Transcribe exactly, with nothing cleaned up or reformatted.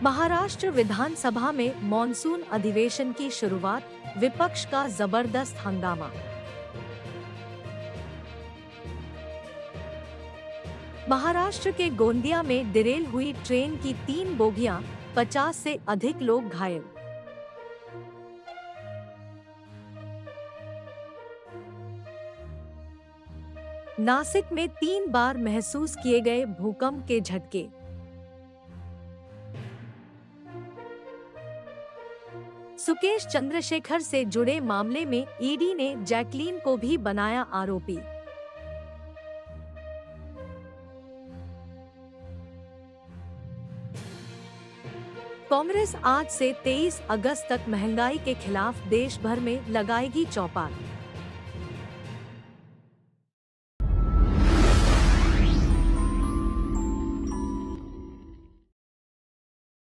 महाराष्ट्र विधानसभा में मॉनसून अधिवेशन की शुरुआत, विपक्ष का जबरदस्त हंगामा। महाराष्ट्र के गोंदिया में डिरेल हुई ट्रेन की तीन बोगियां, पचास से अधिक लोग घायल। नासिक में तीन बार महसूस किए गए भूकंप के झटके। सुकेश चंद्रशेखर से जुड़े मामले में ईडी ने जैकलीन को भी बनाया आरोपी। कांग्रेस आज से तेईस अगस्त तक महंगाई के खिलाफ देश भर में लगाएगी चौपाल।